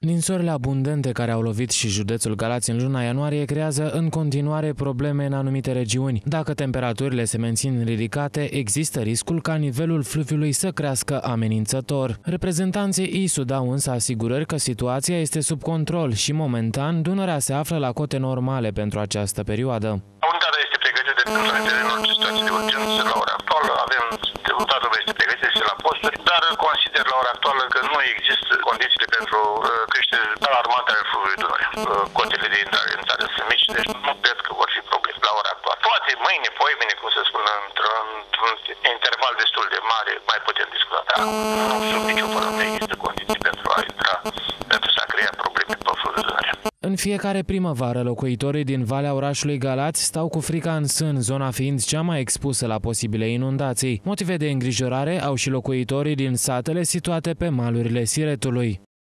Ninsorile abundente care au lovit și județul Galați în luna ianuarie creează în continuare probleme în anumite regiuni. Dacă temperaturile se mențin ridicate, există riscul ca nivelul fluviului să crească amenințător. Reprezentanții ISU dau însă asigurări că situația este sub control și momentan Dunărea se află la cote normale pentru această perioadă. Unitatea este pregătită în orice situație de urgență la ora actuală. Toată lumea este pregătită și la posturi, dar consider la ora actuală că nu există condițiile pentru creștere alarmantă a fluviului Dunăre. Cotele de intrare în țară sunt mici, deci nu cred că vor fi probleme la ora actuală. Poate mâine, poimine, cum se spune, într-un interval destul de mare, mai putem discuta. Dar nu sunt nicio formă, nu există condiții pentru a intra, pentru a crea probleme pe fluviul Dunăre. În fiecare primăvară, locuitorii din Valea orașului Galați stau cu frica în sân, zona fiind cea mai expusă la posibile inundații. Motive de îngrijorare au și locuitorii din satele situate pe malurile Siretului.